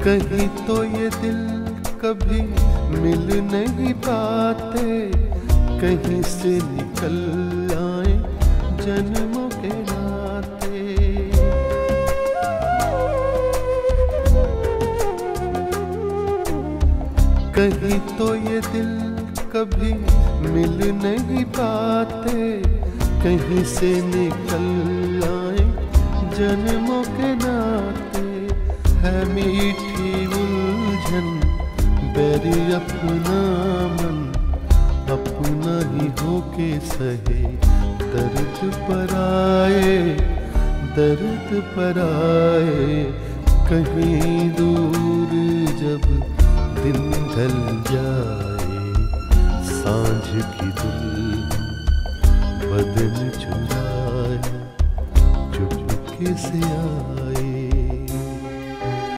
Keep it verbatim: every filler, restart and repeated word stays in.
कहीं तो ये दिल कभी मिल नहीं पाते, कहीं से निकल आए जन्मों के नाते। कहीं तो ये दिल कभी मिल नहीं पाते, कहीं से निकल आए जन्मों के नाते। है मीठी उलझन बैरी अपना मन, अपना ही होके सहे दर्द पर आए, दर्द पर आए। कहीं दूर जब दिन ढल जाए, सांझ की दुल्हन बदन चुराए चुपके से आए।